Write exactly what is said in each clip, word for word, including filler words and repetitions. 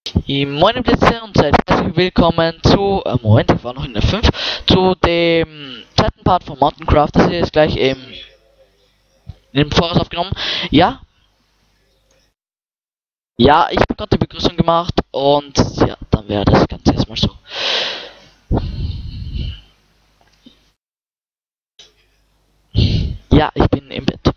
Moin ihr Blitze und seid herzlich willkommen zu, äh, Moment, ich war noch in der fünf, zu dem zweiten Part von Mountain Craft. Das hier ist gleich im, im Voraus aufgenommen. Ja, ja, ich habe gerade die Begrüßung gemacht und ja, dann wäre das Ganze erstmal so. Ja, ich bin im Bett.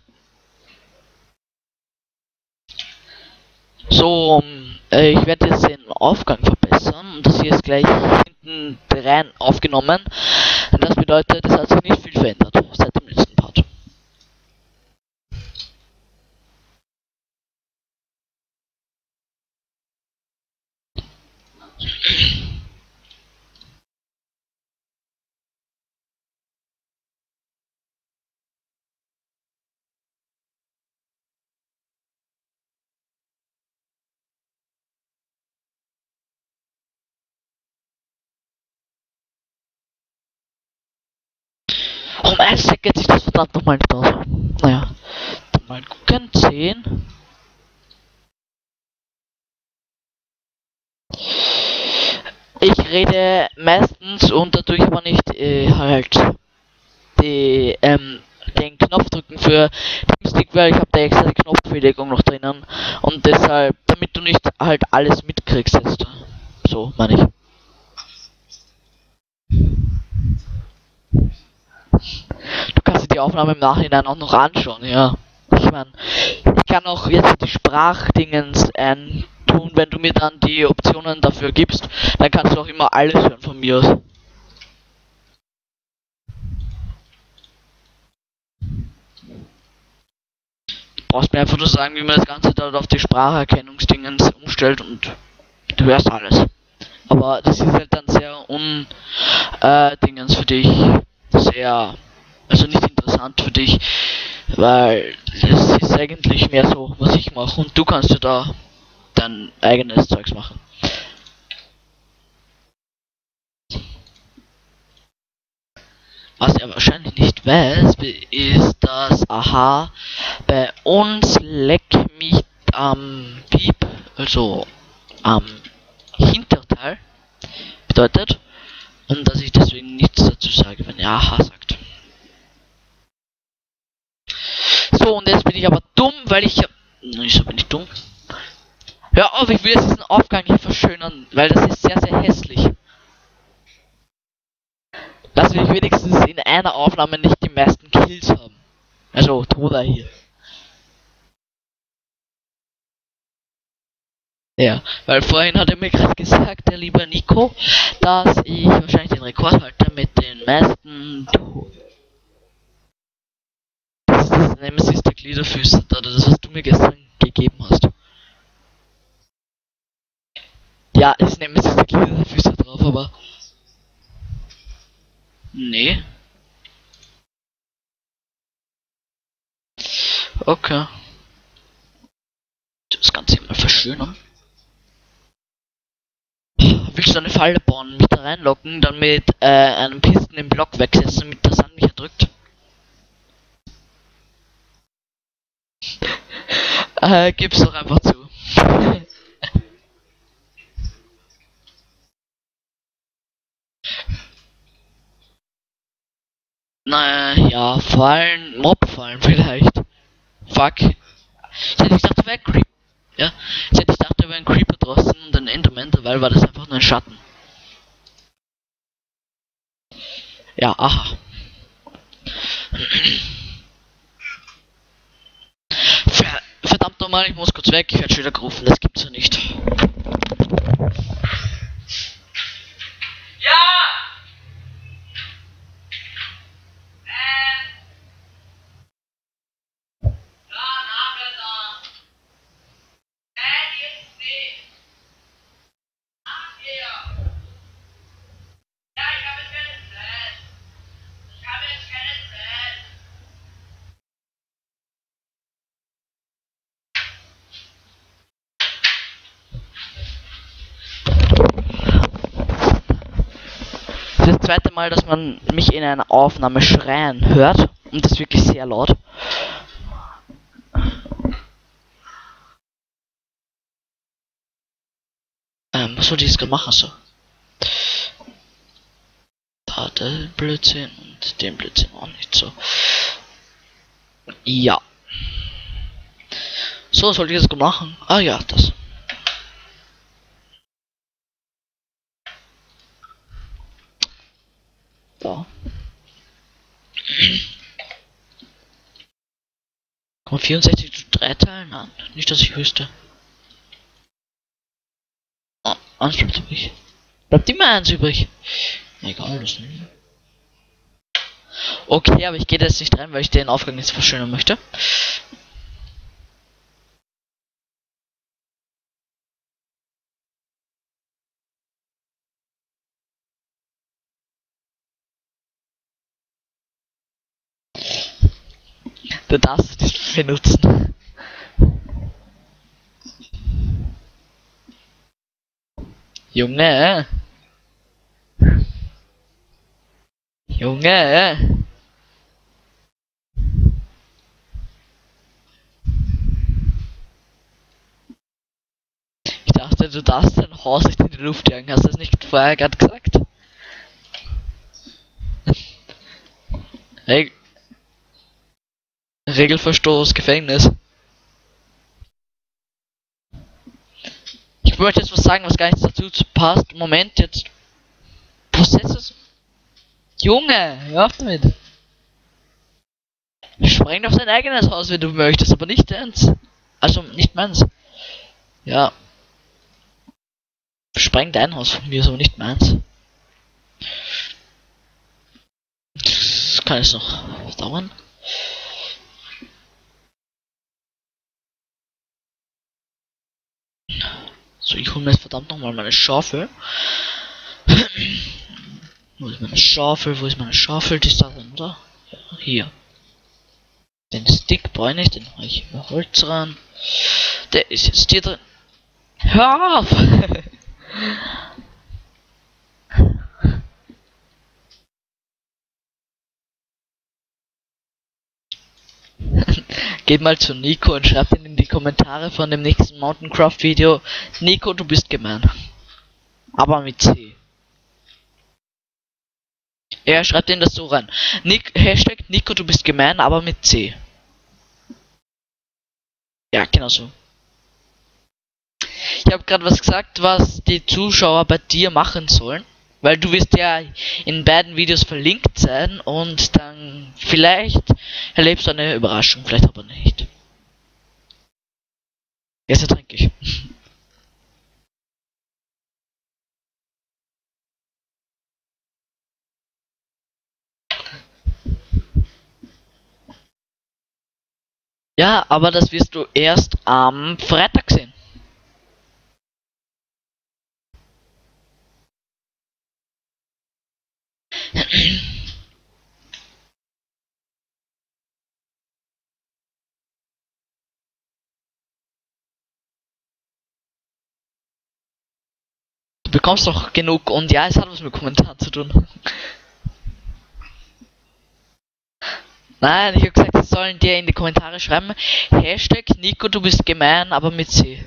So, äh, ich werde jetzt den Aufgang verbessern und das hier ist gleich hinten rein aufgenommen. Das bedeutet, es hat sich nicht viel verändert seit dem letzten Part. Um eins geht sich das verdammt nochmal nicht aus. Naja, dann mal gucken. zehn. Ich rede meistens und dadurch aber nicht äh, halt die, ähm, den Knopf drücken für Teamstick, weil ich habe da extra die Knopfbelegung noch drinnen und deshalb, damit du nicht halt alles mitkriegst jetzt. So, meine ich. Du kannst dir die Aufnahme im Nachhinein auch noch anschauen, ja. Ich meine, ich kann auch jetzt die Sprachdingens ähm, tun, wenn du mir dann die Optionen dafür gibst, dann kannst du auch immer alles hören von mir aus. Du brauchst mir einfach nur sagen, wie man das Ganze dort auf die Spracherkennungsdingens umstellt und du hörst alles. Aber das ist halt dann sehr un äh, Dingens für dich, sehr, also nicht interessant für dich, weil es ist eigentlich mehr so, was ich mache und du kannst ja da dein eigenes Zeugs machen. Was er wahrscheinlich nicht weiß, ist, dass Aha bei uns leck mich am Piep, also am Hinterteil bedeutet und dass ich deswegen nichts dazu sage, wenn er Aha sagt. So, und jetzt bin ich aber dumm, weil ich... Wieso bin ich dumm? Hör auf, ich will jetzt diesen Aufgang hier verschönern, weil das ist sehr, sehr hässlich. Lass mich wenigstens in einer Aufnahme nicht die meisten Kills haben. Also, Toda hier. Ja, weil vorhin hat er mir gerade gesagt, der liebe Nico, dass ich wahrscheinlich den Rekord halte mit den meisten Toten. Das ist das Nemesis der Gliederfüße, oder das, was du mir gestern gegeben hast. Ja, es ist Nemesis der Gliederfüße drauf, aber... Nee. Okay. Das Ganze mal verschönern. Willst du eine Falle bauen, mich da reinlocken, dann mit äh, einem Pisten im Block wegsetzen, damit der Sand mich erdrückt? äh, gib's doch einfach zu. Naja, ja, Fallen, Mobfallen vielleicht. Fuck. Ich hätte gedacht, da wäre ein Creeper. Ja, ich hätte gedacht, da wäre ein Creeper draußen und ein Enderman, dabei war das einfach nur ein Schatten. Ja, aha. Ver verdammt nochmal, ich muss kurz weg, ich werde schon wieder gerufen, das gibt's ja nicht. Das ist das zweite Mal, dass man mich in einer Aufnahme schreien hört und das wirklich sehr laut. Ähm, was soll ich jetzt gerade machen so? Da der Blödsinn und den Blödsinn auch nicht so. Ja. So, was soll ich jetzt gerade machen? Ah ja, das. Da. Kann man vierundsechzig zu drei teilen? Nein, nicht, dass ich wüsste. Ah, eins bleibt übrig. Bleibt immer eins übrig. Egal, das nicht. Okay, aber ich gehe da jetzt nicht rein, weil ich den Aufgang jetzt verschönern möchte. Du darfst es nicht benutzen. Junge. Junge. Ich dachte, du darfst dein Haus nicht in die Luft jagen. Hast du das nicht vorher gerade gesagt? Reg Regelverstoß, Gefängnis. Ich wollte jetzt was sagen, was gar nicht dazu passt. Moment, jetzt. Prozesses. Junge, hör auf damit. Spreng auf dein eigenes Haus, wenn du möchtest, aber nicht deins. Also, nicht meins. Ja. Spreng dein Haus von mir, aber nicht meins. Das kann jetzt noch dauern. So, ich hole mir jetzt verdammt nochmal meine Schaufel. Wo ist meine Schaufel? Wo ist meine Schaufel? Die ist da drin, oder? Ja, hier. Den Stick brauche ich nicht, den mache ich über Holz ran. Der ist jetzt hier drin. Hör auf! Geht mal zu Nico und schreibt ihn in die Kommentare von dem nächsten Mountain-Craft Video. Nico, du bist gemein. Aber mit C. Er schreibt ihn das so rein. Nick, Hashtag Nico, du bist gemein, aber mit C. Ja, genau so. Ich habe gerade was gesagt, was die Zuschauer bei dir machen sollen. Weil du wirst ja in beiden Videos verlinkt sein und dann vielleicht erlebst du eine Überraschung, vielleicht aber nicht. Jetzt trinke ich. Ja, aber das wirst du erst am Freitag sehen. Du bekommst doch genug und ja, es hat was mit Kommentaren zu tun. Nein, ich habe gesagt, sie sollen dir in die Kommentare schreiben. Hashtag Nico, du bist gemein, aber mit C.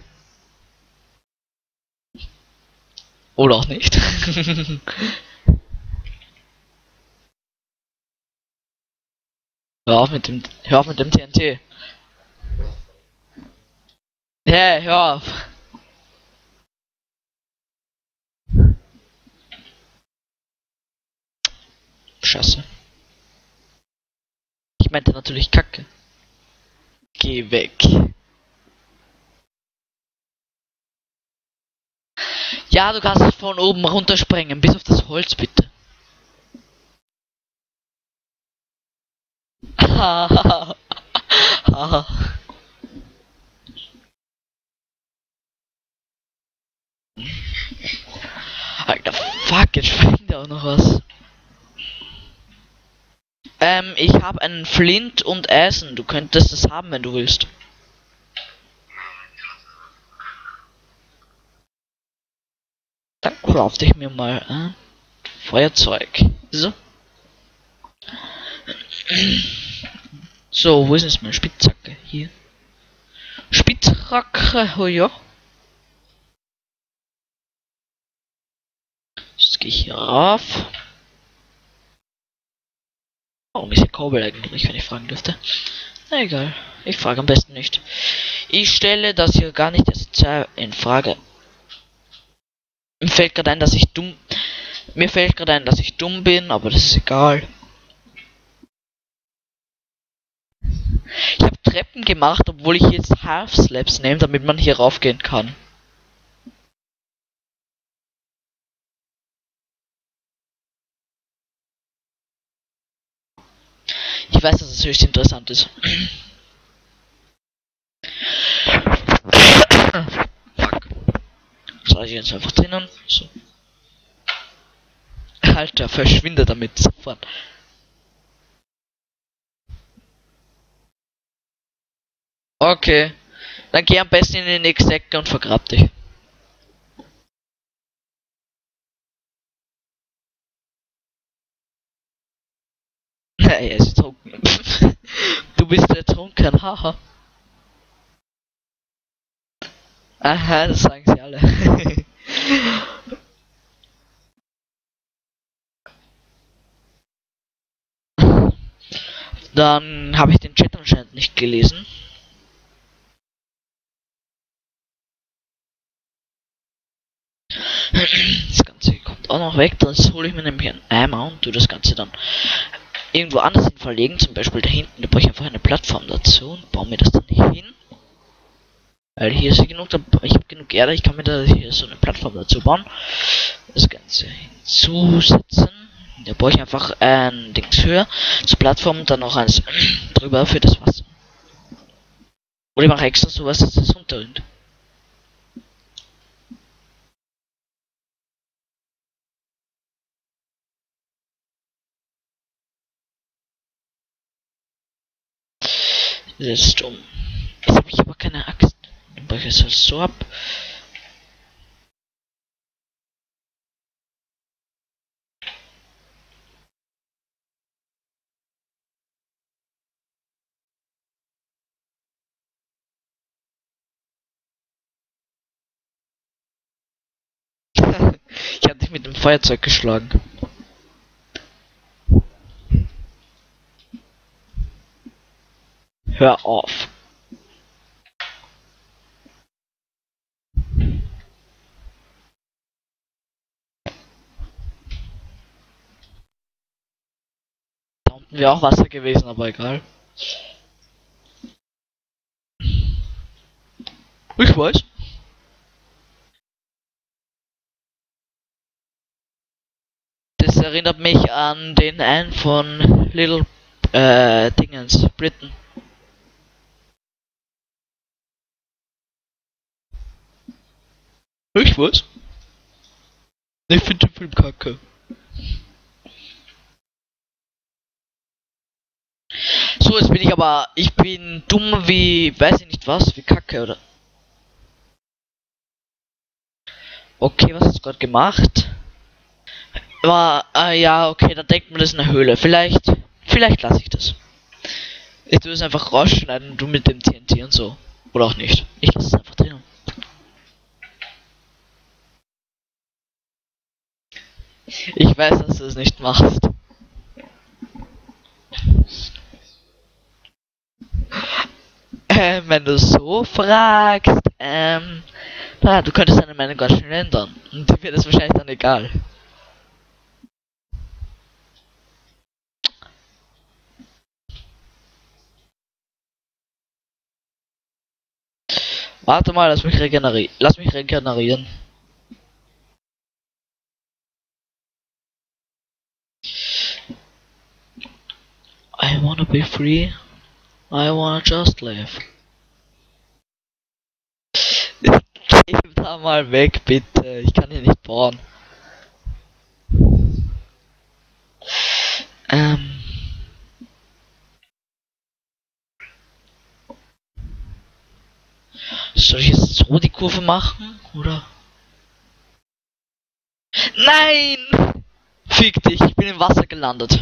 Oder auch nicht. Hör auf mit dem, hör auf mit dem T N T. Hey, hör auf. Scheiße. Ich meinte natürlich Kacke. Geh weg. Ja, du kannst von oben runterspringen, bis auf das Holz, bitte. Alter, fuck, jetzt springt da auch noch was. Ähm, ich habe einen Flint und Eisen. Du könntest es haben, wenn du willst. Dann crafte ich mir mal ein Feuerzeug. So. So, wo ist jetzt meine Spitzhacke? Hier. Spitzhacke, oh ja. Jetzt gehe ich hier rauf. Warum ist hier Kabel eigentlich, wenn ich fragen dürfte? Na egal, ich frage am besten nicht. Ich stelle das hier gar nicht erst in Frage. Mir fällt gerade ein, dass ich dumm... Mir fällt gerade ein, dass ich dumm bin, aber das ist egal. Ich habe Treppen gemacht, obwohl ich jetzt Half Slabs nehme, damit man hier raufgehen kann. Ich weiß, dass es höchst interessant ist. Fuck. So, ich jetzt einfach drinnen. So. Alter, verschwinde damit sofort. Okay. Dann geh am besten in die nächste Ecke und vergrab dich. Er ist trunken. Du bist ertrunken, haha. Aha, das sagen sie alle. Dann habe ich den Chat anscheinend nicht gelesen. Das Ganze kommt auch noch weg. Das hole ich mir nämlich einen Eimer und tu das Ganze dann irgendwo anders hin verlegen. Zum Beispiel da hinten. Da brauche ich einfach eine Plattform dazu und baue mir das dann hin. Weil hier ist genug, ich habe genug Erde, ich kann mir da hier so eine Plattform dazu bauen. Das Ganze hinzusetzen. Da baue ich einfach ein Dings höher zur Plattform und dann noch eins drüber für das Wasser. Oder ich mache extra sowas, dass es runterrinnt. Das ist dumm. Jetzt habe ich aber keine Axt. Dann baue ich es halt so ab. Ich habe dich mit dem Feuerzeug geschlagen. Hör auf. Da unten wäre auch Wasser gewesen, aber egal. Ich weiß. Das erinnert mich an den einen von Little äh, Dingens, Britain. Ich weiß. Ich finde den Film kacke. So, jetzt bin ich aber, ich bin dumm wie, weiß ich nicht was, wie kacke, oder? Okay, was hast du gerade gemacht? War, äh, ja, okay, da denkt man, das ist eine Höhle. Vielleicht, vielleicht lasse ich das. Ich tue es einfach rausschneiden und du mit dem T N T und so. Oder auch nicht. Ich lasse es einfach drin. Ich weiß, dass du es nicht machst. Ähm, wenn du so fragst, ähm, na, du könntest deine Meinung ganz schnell ändern. Und dir wird es wahrscheinlich dann egal. Warte mal, lass mich regenerieren. Lass mich regenerieren. I wanna be free. I wanna just live. Geh da mal weg, bitte. Ich kann hier nicht bauen. Ähm. Soll ich jetzt so die Kurve machen, oder? Nein! Fick dich, ich bin im Wasser gelandet.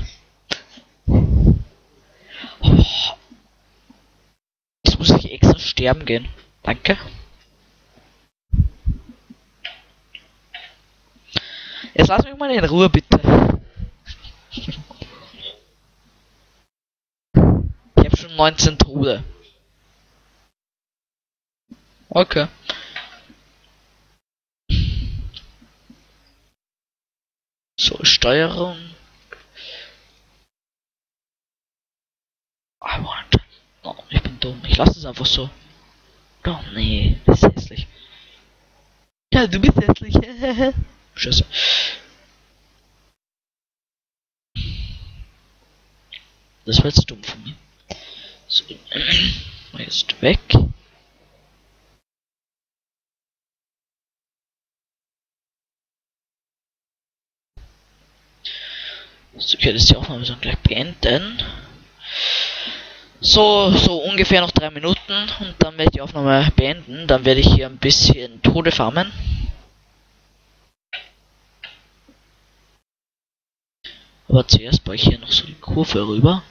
Oh. Jetzt muss ich extra sterben gehen. Danke. Jetzt lass mich mal in Ruhe, bitte. Ich habe schon neunzehn Tode. Okay. So, Steuerung. I want. Oh, ich bin dumm. Ich lasse es einfach so. Oh nee, das ist hässlich. Ja, du bist hässlich. Scheiße. Das war jetzt dumm von mir. So, jetzt weg. So, ich werde jetzt die Aufnahme so gleich beenden. So, so ungefähr noch drei Minuten und dann werde ich die Aufnahme beenden. Dann werde ich hier ein bisschen Tode farmen. Aber zuerst baue ich hier noch so die Kurve rüber.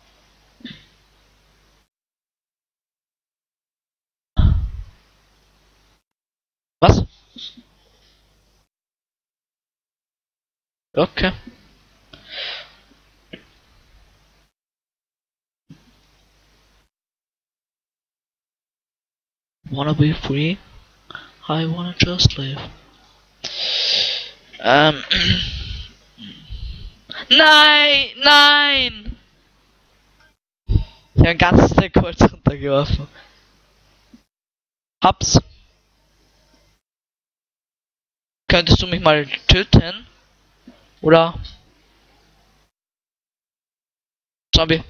Was? Okay. Wanna be free? I wanna just live. Ähm. Nein! Nein! Ich habe ein ganzes Stack Holz runtergeworfen. Hab's. Könntest du mich mal töten? Oder? Zombie.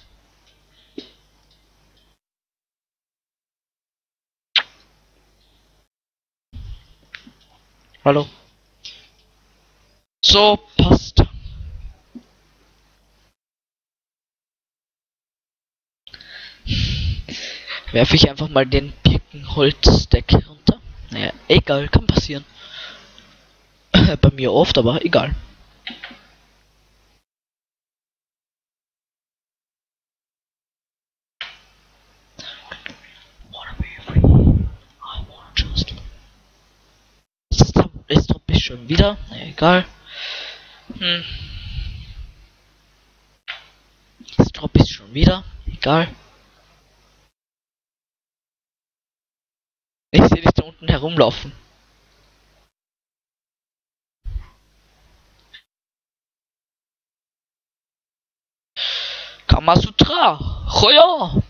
Hallo. So, passt. Werfe ich einfach mal den Birkenholz-Stack runter. Naja, egal, kann passieren. Bei mir oft, aber egal. Jetzt droppe ich schon wieder. Naja, egal. Hm. Jetzt droppe ich schon wieder. Egal. Ich sehe dich da unten herumlaufen. Kamasutra! Oh ja!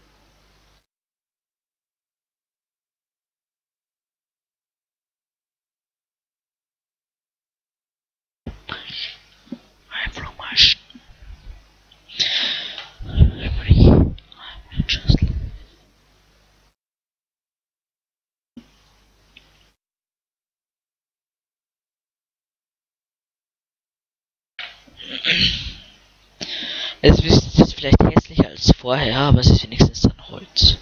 Einfach mal sch just Es ist jetzt vielleicht hässlicher als vorher, aber es ist wenigstens dann Holz.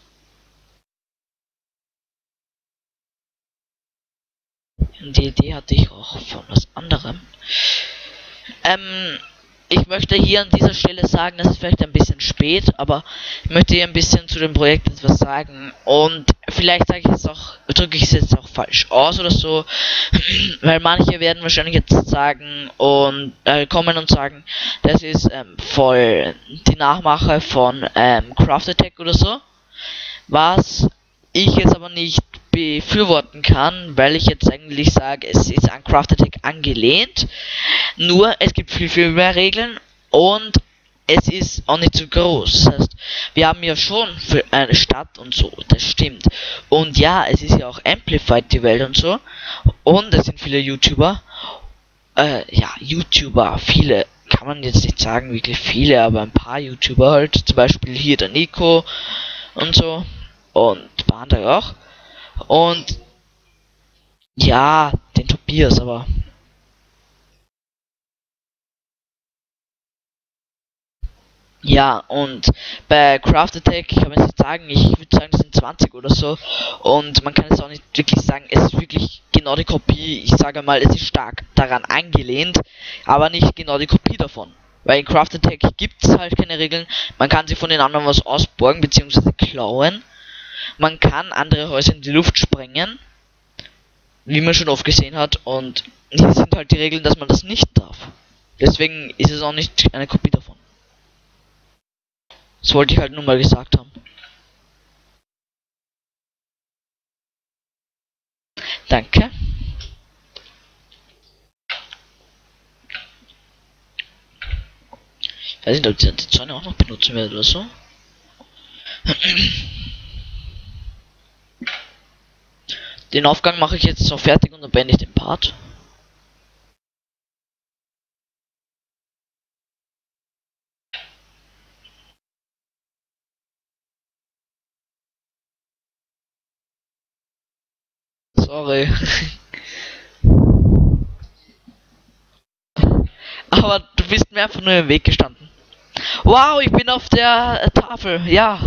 Die Idee hatte ich auch von was anderem. Ähm, ich möchte hier an dieser Stelle sagen, das ist vielleicht ein bisschen spät, aber ich möchte hier ein bisschen zu dem Projekt etwas sagen. Und vielleicht sage ich es auch, drücke ich es jetzt auch falsch aus oder so, weil manche werden wahrscheinlich jetzt sagen und äh, kommen und sagen, das ist ähm, voll die Nachmache von ähm, Craft Attack oder so. Was ich jetzt aber nicht befürworten kann, weil ich jetzt eigentlich sage, es ist an Craft Attack angelehnt. Nur, es gibt viel, viel mehr Regeln und es ist auch nicht so groß. Das heißt, wir haben ja schon für eine Stadt und so, das stimmt. Und ja, es ist ja auch Amplified, die Welt und so. Und es sind viele YouTuber. Äh, ja, YouTuber, viele, kann man jetzt nicht sagen, wirklich viele, aber ein paar YouTuber halt. Zum Beispiel hier der Nico und so. Und ein paar andere auch. Und ja, den Tobias, aber ja, und bei Craft Attack kann man jetzt sagen, ich würde sagen, es sind zwanzig oder so. Und man kann jetzt auch nicht wirklich sagen, es ist wirklich genau die Kopie. Ich sage mal, es ist stark daran angelehnt, aber nicht genau die Kopie davon. Weil in Craft Attack gibt es halt keine Regeln. Man kann sich von den anderen was ausborgen bzw. klauen. Man kann andere Häuser in die Luft sprengen. wie man schon oft gesehen hat, und hier sind halt die Regeln, dass man das nicht darf. Deswegen ist es auch nicht eine Kopie davon. Das wollte ich halt nur mal gesagt haben. Danke. Ich weiß nicht, ob ich die Zäune auch noch benutzen werde oder so. Den Aufgang mache ich jetzt noch fertig und dann beende ich den Part. Sorry. Aber du bist mir einfach nur im Weg gestanden. Wow, ich bin auf der äh, Tafel. Ja.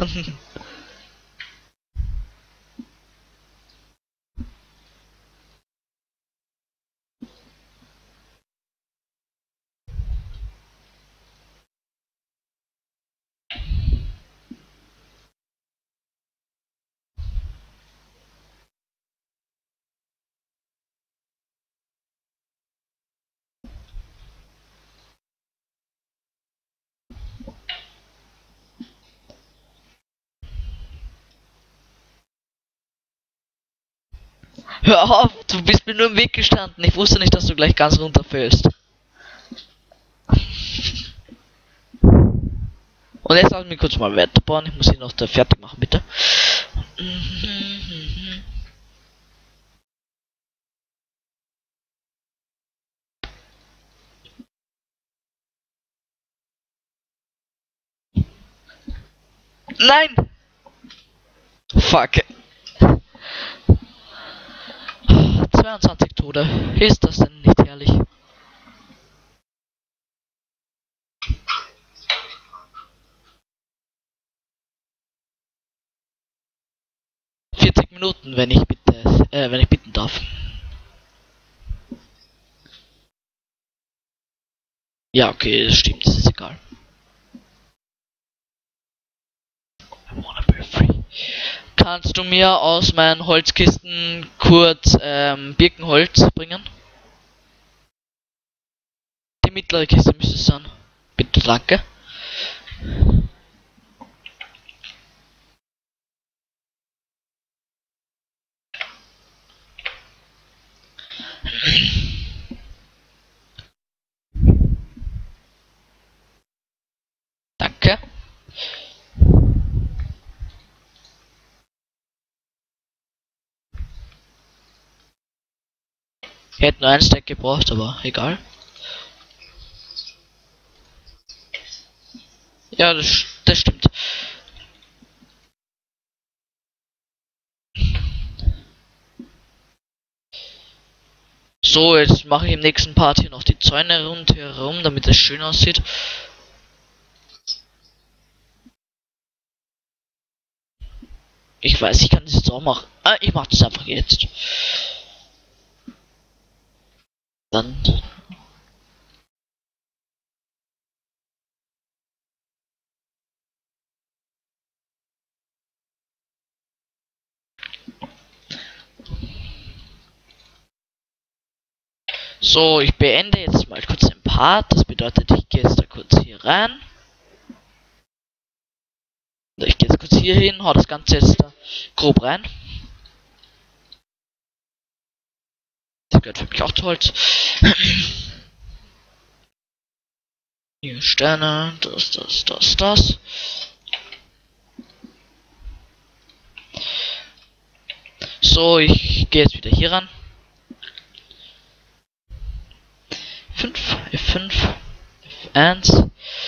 Hör auf, du bist mir nur im Weg gestanden. Ich wusste nicht, dass du gleich ganz runterfällst. Und jetzt lassen wir kurz mal weiterbauen. Ich muss ihn noch da fertig machen, bitte. Nein! Fuck. zweiundzwanzig Tode. Ist das denn nicht herrlich? vierzig Minuten, wenn ich bitte, äh, wenn ich bitten darf. Ja, okay, das stimmt, das ist egal. I wanna be free. Kannst du mir aus meinen Holzkisten kurz ähm, Birkenholz bringen? Die mittlere Kiste müsste es sein. Bitte, danke. Danke. Ich hätte nur ein Stack gebraucht, aber egal. Ja, das, das stimmt. So, jetzt mache ich im nächsten Part hier noch die Zäune rundherum, damit es schön aussieht. Ich weiß, ich kann das jetzt auch machen. Ah, ich mache das einfach jetzt. Dann. So, ich beende jetzt mal kurz den Part. Das bedeutet, ich gehe jetzt da kurz hier rein. Ich gehe jetzt kurz hier hin, hau das Ganze jetzt da grob rein. Das gehört für mich auch zu Holz. Hier Sterne, das, das, das, das. So, ich gehe jetzt wieder hier ran. fünf, F fünf, F eins.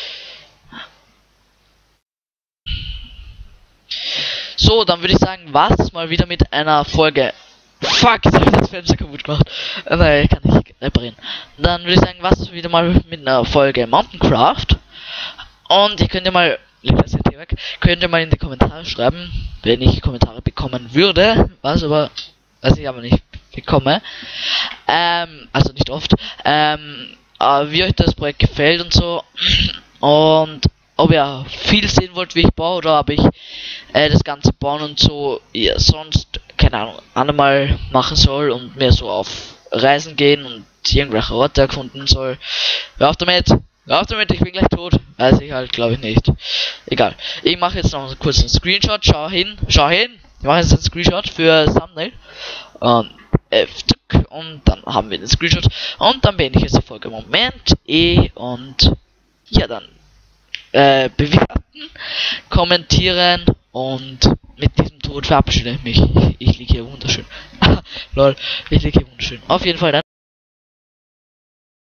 So, dann würde ich sagen, war's das mal wieder mit einer Folge. Fuck, jetzt habe ich das Fenster kaputt gemacht. Aber kann ich reparieren. Dann würde ich sagen, war's das wieder mal mit einer Folge Mountaincraft. Und ihr könnt ja mal, das jetzt hier weg, könnt ihr mal in die Kommentare schreiben, wenn ich Kommentare bekommen würde, was aber, was ich aber nicht bekomme. Ähm, also nicht oft. Ähm, äh, wie euch das Projekt gefällt und so. Und ob ihr viel sehen wollt, wie ich baue, oder ob ich äh, das Ganze bauen und so. Ja, sonst keine Ahnung, einmal machen soll und mehr so auf Reisen gehen und irgendwelche Orte erkunden soll. Hör auf damit! Hör auf damit, ich bin gleich tot. Weiß ich halt, glaube ich nicht. Egal. Ich mache jetzt noch einen kurzen Screenshot. Schau hin. Schau hin. Ich mache jetzt einen Screenshot für Thumbnail. Ähm, F und dann haben wir den Screenshot. Und dann beende ich jetzt die Folge. Moment. E und ja, dann äh, bewerten, kommentieren und mit diesem Tod verabschiede ich mich. Ich liege hier wunderschön. Lol, ich liege hier wunderschön. Auf jeden Fall dann.